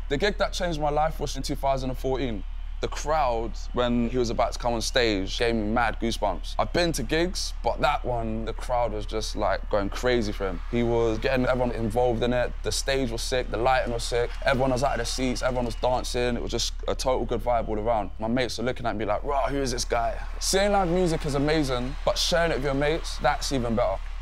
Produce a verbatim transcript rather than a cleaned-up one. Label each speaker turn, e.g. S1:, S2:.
S1: The gig that changed my life was in two thousand fourteen. The crowd, when he was about to come on stage, gave me mad goosebumps. I've been to gigs, but that one, the crowd was just like going crazy for him. He was getting everyone involved in it. The stage was sick, the lighting was sick. Everyone was out of their seats, everyone was dancing. It was just a total good vibe all around. My mates were looking at me like, "Rah, who is this guy?" Seeing live music is amazing, but sharing it with your mates, that's even better.